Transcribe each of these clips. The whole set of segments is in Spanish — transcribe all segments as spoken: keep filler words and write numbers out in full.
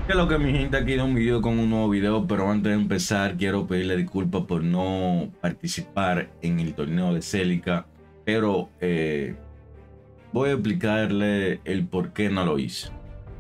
¿Qué es lo que mi gente? Aquí de un video con un nuevo video, pero antes de empezar quiero pedirle disculpas por no participar en el torneo de Celica, pero eh, voy a explicarle el por qué no lo hice.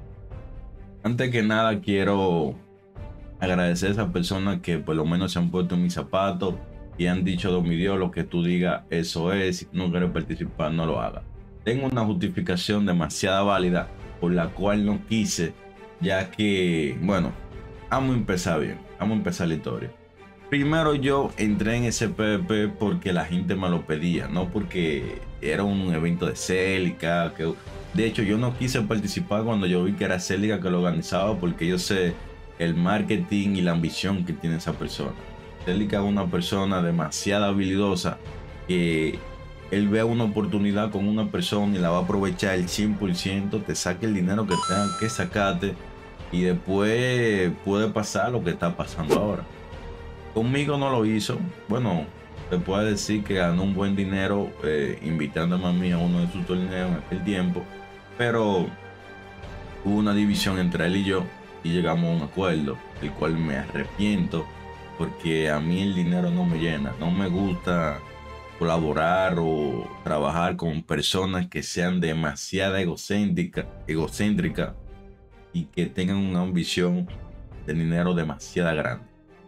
Antes que nada quiero agradecer a esas personas que por lo menos se han puesto en mis zapatos y han dicho: Don mi Dios, lo que tú digas, eso es. Si no quieres participar, no lo hagas. Tengo una justificación demasiado válida por la cual no quise, ya que, bueno, vamos a empezar bien, vamos a empezar la historia. Primero, yo entré en ese PvP porque la gente me lo pedía, no porque era un evento de Celica. Que, de hecho, yo no quise participar cuando yo vi que era Celica que lo organizaba, porque yo sé el marketing y la ambición que tiene esa persona. Celica es una persona demasiado habilidosa que él ve una oportunidad con una persona y la va a aprovechar el cien por ciento, te saque el dinero que tenga que sacarte y después puede pasar lo que está pasando ahora. Conmigo no lo hizo. Bueno, te puedo decir que ganó un buen dinero eh, invitándome a mí a uno de sus torneos en aquel tiempo, pero hubo una división entre él y yo y llegamos a un acuerdo, el cual me arrepiento, porque a mí el dinero no me llena. No me gusta colaborar o trabajar con personas que sean demasiado egocéntricas egocéntrica y que tengan una ambición de dinero demasiado grande.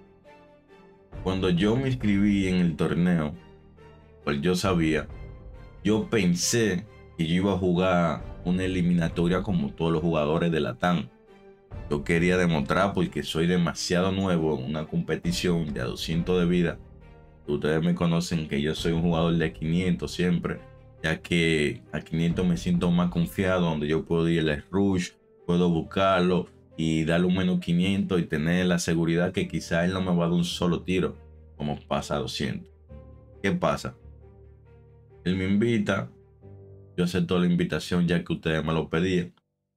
Cuando yo me inscribí en el torneo, pues yo sabía, yo pensé que yo iba a jugar una eliminatoria como todos los jugadores de la T A M. Yo quería demostrar, porque soy demasiado nuevo en una competición de a doscientos de vida. Ustedes me conocen que yo soy un jugador de quinientos siempre, ya que a quinientos me siento más confiado, donde yo puedo ir al rush, puedo buscarlo y darle un menos quinientos y tener la seguridad que quizá él no me va a dar un solo tiro, como pasa a doscientos. ¿Qué pasa? Él me invita, yo acepto la invitación ya que ustedes me lo pedían.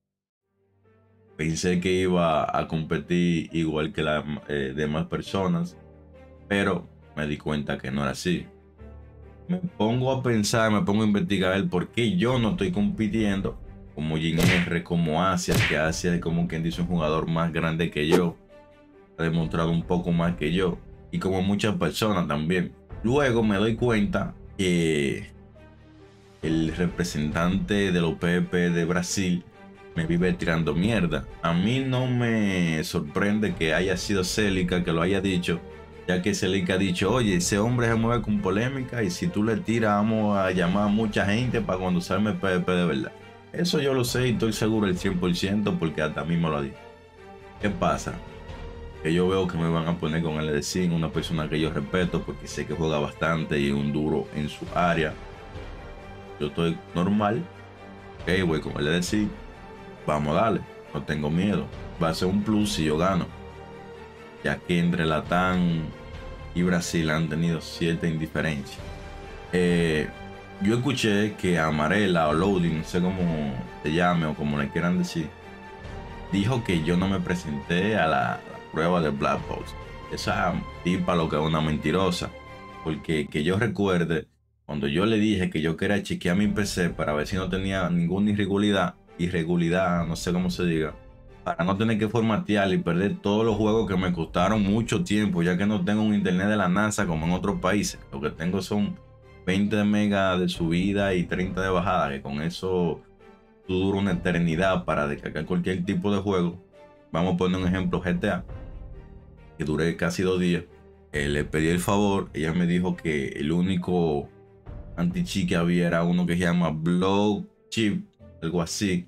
Pensé que iba a competir igual que las eh, demás personas, pero me di cuenta que no era así. Me pongo a pensar, me pongo a investigar el por qué yo no estoy compitiendo como Jin R, como Asia, que Asia es como quien dice un jugador más grande que yo, ha demostrado un poco más que yo, y como muchas personas también. Luego me doy cuenta que el representante de los PvP de Brasil me vive tirando mierda. A mí no me sorprende que haya sido Celica que lo haya dicho, ya que Celica ha dicho: oye, ese hombre se mueve con polémica y si tú le tiras vamos a llamar a mucha gente para cuando salga el PvP de verdad. Eso yo lo sé y estoy seguro el cien por ciento, porque hasta a mí me lo ha dicho. ¿Qué pasa? Que yo veo que me van a poner con L D C, una persona que yo respeto porque sé que juega bastante y es un duro en su área. Yo estoy normal, ok, voy con L D C, vamos a darle, no tengo miedo. Va a ser un plus si yo gano, ya que entre la T A M y Brasil han tenido cierta indiferencia. Eh, yo escuché que Amarela o Loading, no sé cómo se llame o como le quieran decir, dijo que yo no me presenté a la, a la prueba de Black Box. Esa tipa lo que es una mentirosa, porque que yo recuerde, cuando yo le dije que yo quería chequear mi P C para ver si no tenía ninguna irregularidad, irregularidad, no sé cómo se diga, para no tener que formatear y perder todos los juegos que me costaron mucho tiempo, ya que no tengo un internet de la NASA como en otros países. Lo que tengo son veinte megas de subida y treinta de bajada, que con eso tú dura una eternidad para descargar cualquier tipo de juego. Vamos a poner un ejemplo: G T A, que duré casi dos días. Eh, le pedí el favor, ella me dijo que el único anti-cheat que había era uno que se llama Block Chip, algo así,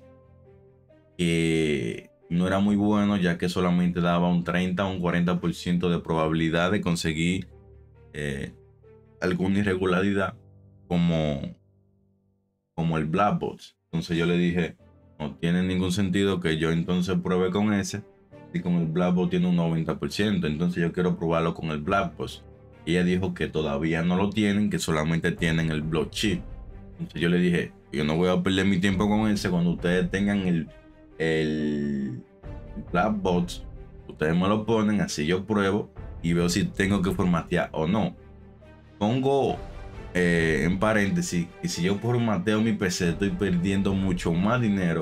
que no era muy bueno, ya que solamente daba un treinta o un cuarenta por ciento de probabilidad de conseguir eh, alguna irregularidad como, como el Black Box. Entonces yo le dije: no tiene ningún sentido que yo entonces pruebe con ese y con el Black Box tiene un noventa por ciento, entonces yo quiero probarlo con el Black Box. Ella dijo que todavía no lo tienen, que solamente tienen el Block Chip. Entonces yo le dije: yo no voy a perder mi tiempo con ese. Cuando ustedes tengan el, el Black Box, ustedes me lo ponen, así yo pruebo y veo si tengo que formatear o no. Pongo eh, en paréntesis que si yo formateo mi P C estoy perdiendo mucho más dinero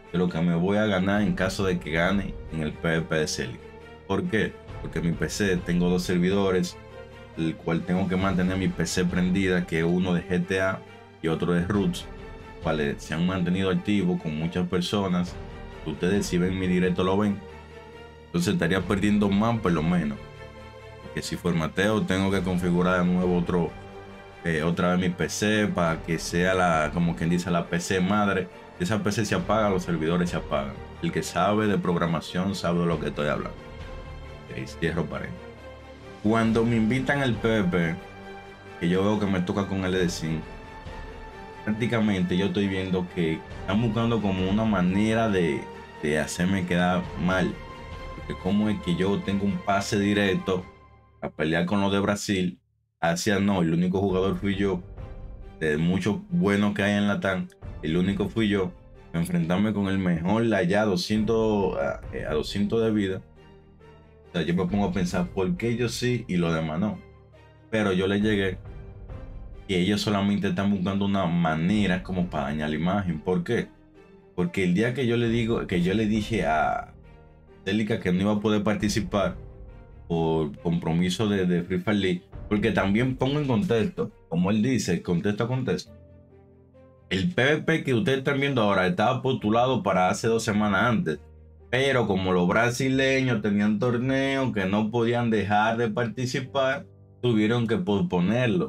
de lo que me voy a ganar en caso de que gane en el PvP de Celica. ¿Por qué? Porque mi P C tengo dos servidores, el cual tengo que mantener mi P C prendida, que es uno de G T A y otro de Roots, cuales se han mantenido activos con muchas personas. Ustedes si ven mi directo lo ven. Entonces estaría perdiendo más por lo menos. Porque si formateo tengo que configurar de nuevo otro, eh, otra vez mi P C para que sea la, como quien dice, la P C madre. Si esa P C se apaga, los servidores se apagan. El que sabe de programación sabe de lo que estoy hablando. Okay, cierro paréntesis. Cuando me invitan al PvP, que yo veo que me toca con el E D cinco, prácticamente yo estoy viendo que están buscando como una manera de, de hacerme quedar mal. Porque como es que yo tengo un pase directo a pelear con los de Brasil, Asia no, el único jugador fui yo, de muchos buenos que hay en la T A N, el único fui yo, enfrentarme con el mejor allá a doscientos, a, a doscientos de vida. O sea, yo me pongo a pensar por qué yo sí y los demás no. Pero yo le llegué y ellos solamente están buscando una manera como para dañar la imagen. ¿Por qué? Porque el día que yo le digo, que yo le dije a Celica que no iba a poder participar por compromiso de, de Free Fire League, porque también pongo en contexto, como él dice, contexto a contexto. El PvP que ustedes están viendo ahora estaba postulado para hace dos semanas antes, pero como los brasileños tenían torneos que no podían dejar de participar, tuvieron que posponerlo.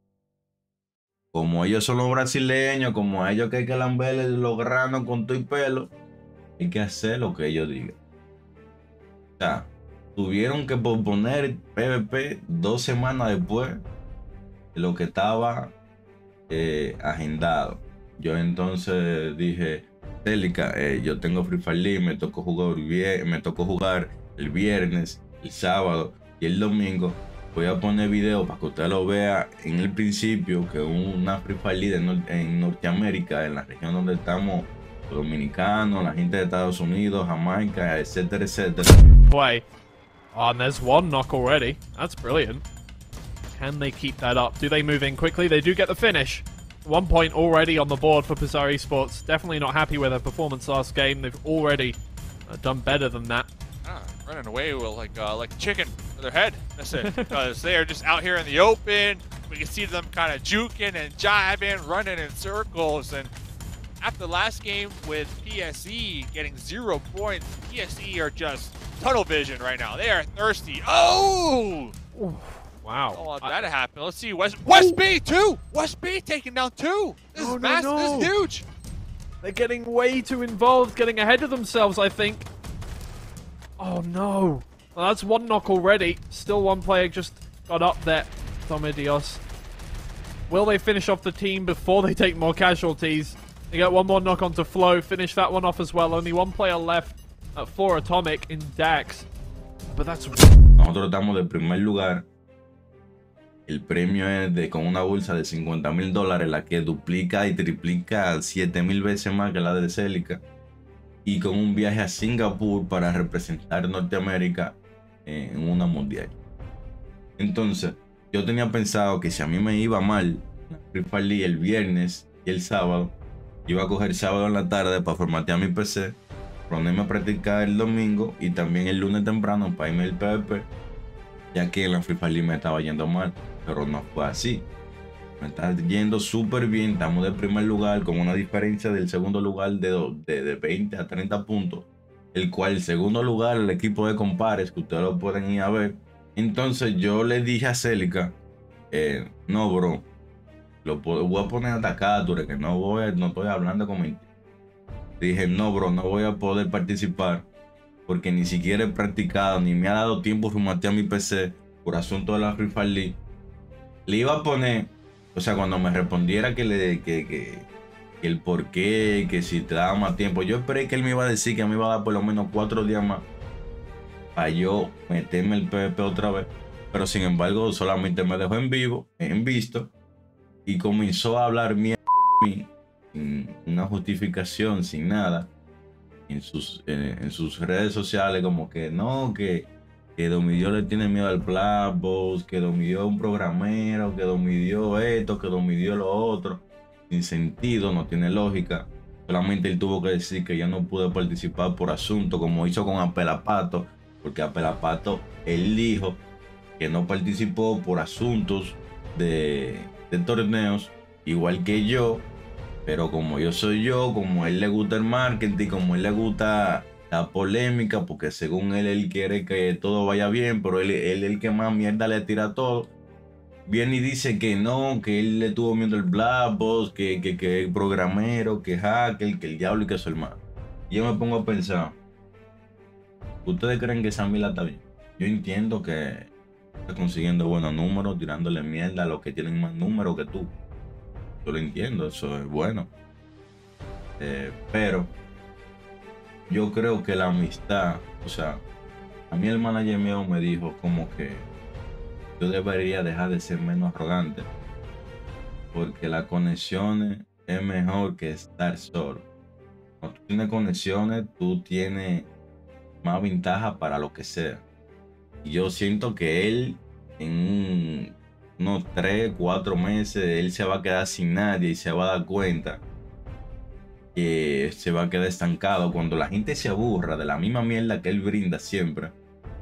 Como ellos son los brasileños, como a ellos que hay que lamberles los granos con tu y pelo, hay que hacer lo que ellos digan. O sea, tuvieron que posponer PvP dos semanas después de lo que estaba eh, agendado. Yo entonces dije, Celica, eh, yo tengo Free Fire League, me tocó jugar, me tocó jugar el viernes, el sábado y el domingo. Voy a poner video para que usted lo vea en el principio, que una Free Fire League en, en Norteamérica, en la región donde estamos, los dominicanos, la gente de Estados Unidos, Jamaica, etcétera, etcétera. Play. Oh, and there's one knock already. That's brilliant. Can they keep that up? Do they move in quickly? They do get the finish. One point already on the board for Pizarro Esports. Definitely not happy with their performance last game. They've already uh, done better than that. Ah, running away with like uh, like a chicken with their head. That's it. Because they are just out here in the open. We can see them kind of juking and jiving, running in circles. And after the last game with P S E getting zero points, P S E are just tunnel vision right now. They are thirsty. Oh! Ooh, wow. Oh, that happened. Let's see. West West B two. West B taking down two. This No, is no, massive. no. This is huge. They're getting way too involved, getting ahead of themselves, I think. Oh no. Well, that's one knock already. Still one player just got up there. Tomedios. Will they finish off the team before they take more casualties? They get one more knock onto Flow. Finish that one off as well. Only one player left uh, for Atomic in Dax. But that's... Nosotros estamos de primer lugar. El premio es de con una bolsa de cincuenta mil dólares, la que duplica y triplica siete mil veces más que la de Celica. Y con un viaje a Singapur para representar Norteamérica en una mundial. Entonces, yo tenía pensado que si a mí me iba mal en Free Fire League el viernes y el sábado, iba a coger el sábado en la tarde para formatear mi P C, ponerme a practicar el domingo y también el lunes temprano para irme al PvP, ya que en la Free Fire League me estaba yendo mal, pero no fue así. Me está yendo súper bien, estamos de primer lugar con una diferencia del segundo lugar de, de, de veinte a treinta puntos, el cual el segundo lugar, el equipo de Compares, que ustedes lo pueden ir a ver. Entonces yo le dije a Celica, eh, no bro, lo puedo, voy a poner hasta captura, que no voy, no estoy hablando con mentiras. Dije, no bro, no voy a poder participar porque ni siquiera he practicado, ni me ha dado tiempo formatear mi P C por asunto de la Free Fire League. Le iba a poner, o sea, cuando me respondiera que, le, que, que, que el por qué, que si te daba más tiempo, yo esperé que él me iba a decir que me iba a dar por lo menos cuatro días más para yo meterme el PvP otra vez. Pero sin embargo, solamente me dejó en vivo, en visto, y comenzó a hablar mierda sin una justificación, sin nada, en sus, eh, en sus redes sociales, como que no, que, que Domidio le tiene miedo al Black Box, que Domidio es un programero, que Domidio esto, que Domidio lo otro, sin sentido, no tiene lógica. Solamente él tuvo que decir que yo no pude participar por asunto, como hizo con Apelapato, porque Apelapato, él dijo que no participó por asuntos de, de torneos, igual que yo, pero como yo soy yo, como a él le gusta el marketing, como a él le gusta la polémica, porque según él, él quiere que todo vaya bien, pero él es el que más mierda le tira a todo. Viene y dice que no, que él le tuvo miedo el Black Box, que, que, que es programero, que hacker, que el diablo y que su hermano. Y yo me pongo a pensar, ¿ustedes creen que esa mila está bien? Yo entiendo que está consiguiendo buenos números, tirándole mierda a los que tienen más números que tú. Yo lo entiendo, eso es bueno. Eh, pero yo creo que la amistad, o sea, a mí el manager mío me dijo como que yo debería dejar de ser menos arrogante, porque las conexiones es mejor que estar solo. Cuando tú tienes conexiones, tú tienes más ventaja para lo que sea. Y yo siento que él, en unos tres, cuatro meses, él se va a quedar sin nadie y se va a dar cuenta que se va a quedar estancado. Cuando la gente se aburra de la misma mierda que él brinda siempre,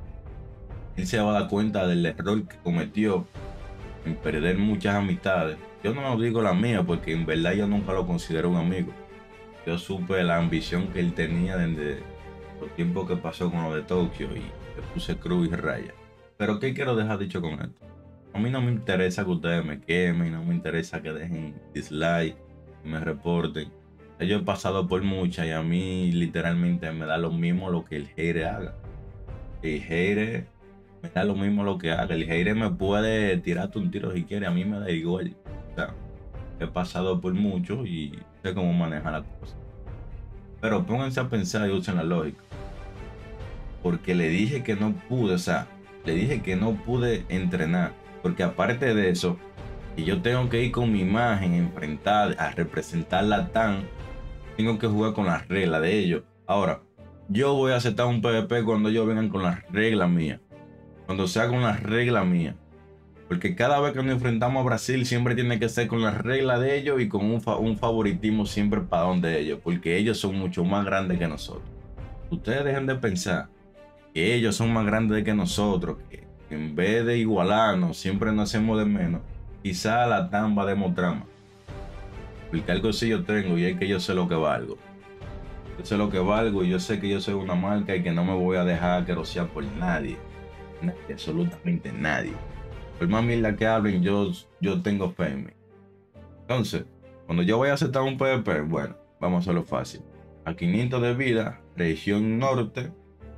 él se va a dar cuenta del error que cometió en perder muchas amistades. Yo no lo digo la mía porque en verdad yo nunca lo considero un amigo. Yo supe la ambición que él tenía desde los tiempos que pasó con lo de Tokio y le puse cruz y raya. Pero ¿qué quiero dejar dicho con esto? A mí no me interesa que ustedes me quemen, no me interesa que dejen dislike, que me reporten. Yo he pasado por muchas y a mí literalmente me da lo mismo lo que el hater haga. El hater me da lo mismo lo que haga. El hater me puede tirarte un tiro si quiere, a mí me da igual. O sea, he pasado por mucho y sé cómo manejar las cosas. Pero pónganse a pensar y usen la lógica. Porque le dije que no pude, o sea, le dije que no pude entrenar. Porque aparte de eso, y yo tengo que ir con mi imagen enfrentada a representar la T A M, tengo que jugar con las reglas de ellos. Ahora, yo voy a aceptar un PvP cuando ellos vengan con las reglas mías. Cuando sea con las reglas mías. Porque cada vez que nos enfrentamos a Brasil siempre tiene que ser con las reglas de ellos y con un, fa un favoritismo siempre para donde ellos. Porque ellos son mucho más grandes que nosotros. Ustedes dejen de pensar que ellos son más grandes que nosotros. Que en vez de igualarnos, siempre nos hacemos de menos. Quizá la T A M va a demostrar más. Porque algo sí yo tengo y es que yo sé lo que valgo. Yo sé lo que valgo y yo sé que yo soy una marca y que no me voy a dejar querosear por nadie. Nadie, absolutamente nadie. Por más mierda que hablen, yo, yo tengo fe en mí. Entonces, cuando yo voy a aceptar un PvP, bueno, vamos a hacerlo fácil. A quinientos de vida, región norte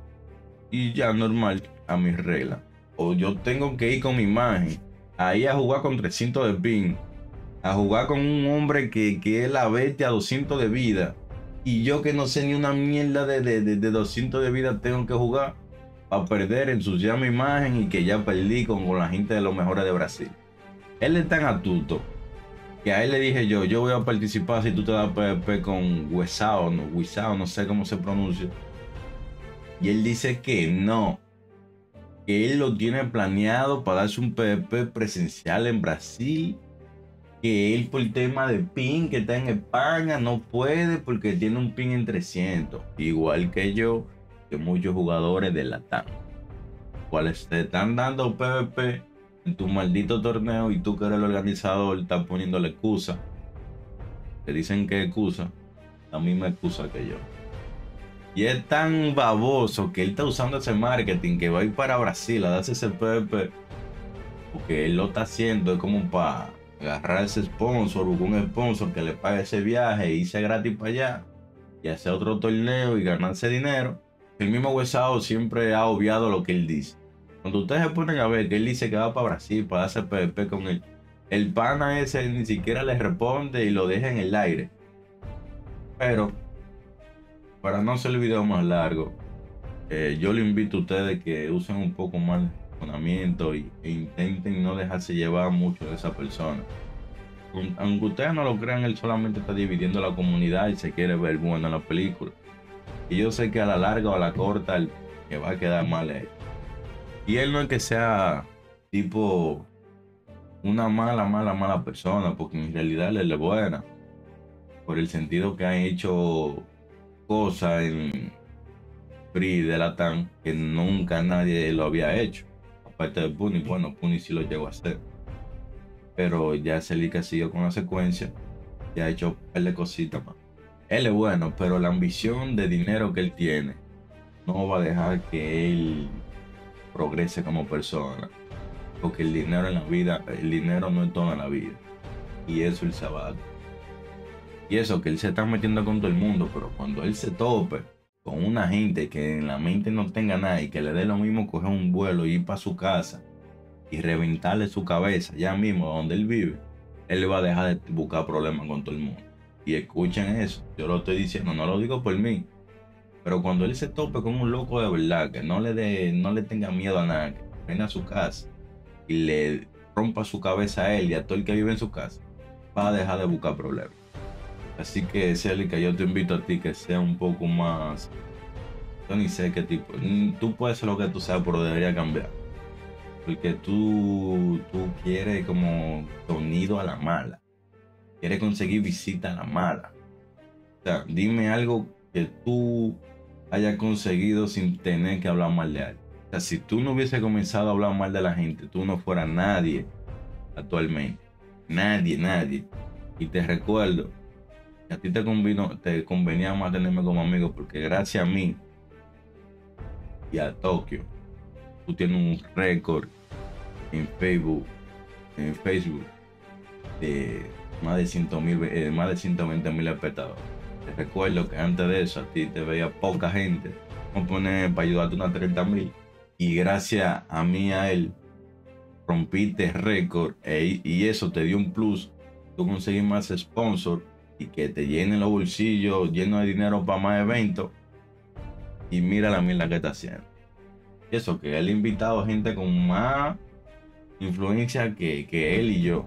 y ya normal a mis reglas. O yo tengo que ir con mi imagen ahí a jugar con trescientos de ping, a jugar con un hombre que, que es la bestia a doscientos de vida, y yo que no sé ni una mierda de, de, de, de doscientos de vida tengo que jugar para perder, ensuciar mi imagen y que ya perdí con, con la gente de los mejores de Brasil. Él es tan astuto que a él le dije yo, yo voy a participar si tú te das PvP con Wesao, no, Wesao, no sé cómo se pronuncia. Y él dice que no, que él lo tiene planeado para darse un PvP presencial en Brasil, que él por el tema de ping que está en España no puede porque tiene un ping en trescientos, igual que yo, que muchos jugadores de la T A M, cuales te están dando PvP en tu maldito torneo y tú que eres el organizador estás poniéndole excusa, te dicen que excusa, la misma excusa que yo. Y es tan baboso que él está usando ese marketing que va a ir para Brasil a darse ese PvP, porque él lo está haciendo es como para agarrar ese sponsor, buscar un sponsor que le pague ese viaje e irse gratis para allá y hacer otro torneo y ganarse dinero. El mismo Wesao siempre ha obviado lo que él dice. Cuando ustedes se ponen a ver que él dice que va para Brasil para hacer PvP con él, el pana ese ni siquiera le responde y lo deja en el aire. Pero para no hacer el video más largo, eh, yo le invito a ustedes que usen un poco más de razonamiento y, e intenten no dejarse llevar mucho de esa persona. Aunque ustedes no lo crean, él solamente está dividiendo la comunidad y se quiere ver bueno en la película. Y yo sé que a la larga o a la corta el que va a quedar mal es él. Y él no es que sea tipo una mala, mala, mala persona, porque en realidad él es buena. por el sentido que han hecho cosas en Free de Latam que nunca nadie lo había hecho. Aparte de Puni, bueno, Puni sí lo llegó a hacer. Pero ya Celica siguió con la secuencia y ha hecho un par de cositas más. Él es bueno, pero la ambición de dinero que él tiene no va a dejar que él progrese como persona. Porque el dinero en la vida, el dinero no es todo en la vida. Y eso él se va. Y eso que él se está metiendo con todo el mundo, pero cuando él se tope con una gente que en la mente no tenga nada y que le dé lo mismo coger un vuelo y ir para su casa y reventarle su cabeza ya mismo donde él vive, él le va a dejar de buscar problemas con todo el mundo. Y escuchen eso, yo lo estoy diciendo, no lo digo por mí, pero cuando él se tope con un loco de verdad, que no le dé, no le tenga miedo a nada, que venga a su casa y le rompa su cabeza a él y a todo el que vive en su casa, va a dejar de buscar problemas. Así que, Celica, yo te invito a ti que sea un poco más, yo ni sé qué tipo, tú puedes ser lo que tú seas, pero debería cambiar. Porque tú, tú quieres como sonido a la mala. Quieres conseguir visita a la mala. O sea, dime algo que tú hayas conseguido sin tener que hablar mal de alguien. O sea, si tú no hubiese comenzado a hablar mal de la gente, tú no fueras nadie actualmente. Nadie, nadie. Y te recuerdo que a ti te, convino, te convenía más tenerme como amigo porque gracias a mí y a Tokio, tú tienes un récord en Facebook, en Facebook de más de ciento veinte mil espectadores. Te recuerdo que antes de eso a ti te veía poca gente. Vamos a poner para ayudarte unas treinta mil. Y gracias a mí, a él, rompiste récord e, y eso te dio un plus. Tú conseguís más sponsors y que te llenen los bolsillos llenos de dinero para más eventos. Y mira la mierda que está haciendo. Eso que él ha invitado a gente con más influencia que, que él y yo,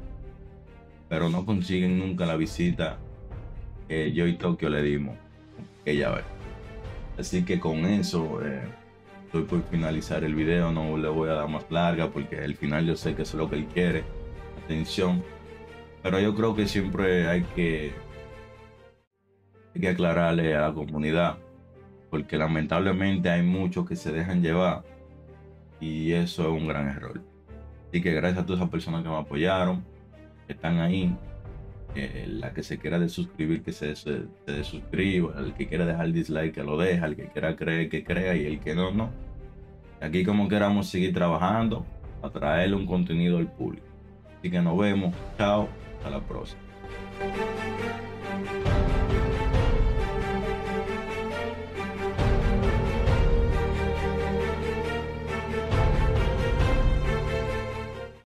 pero no consiguen nunca la visita que yo y Tokio le dimos aquella vez. Así que con eso eh, estoy por finalizar el video. No le voy a dar más larga porque al final yo sé que eso es lo que él quiere, atención, pero yo creo que siempre hay que hay que aclararle a la comunidad, porque lamentablemente hay muchos que se dejan llevar y eso es un gran error. Así que gracias a todas esas personas que me apoyaron, que están ahí, eh, la que se quiera de suscribir, que se, se, se desuscriba, el que quiera dejar dislike, que lo deja, el que quiera creer, que crea, y el que no, no. Aquí como queramos seguir trabajando para traerle un contenido al público. Así que nos vemos, chao, hasta la próxima.